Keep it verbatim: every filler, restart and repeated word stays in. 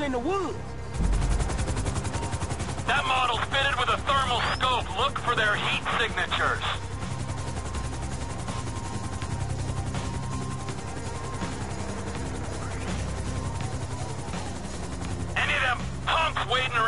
in the woods. That model's fitted with a thermal scope. Look for their heat signatures. Any of them punks waiting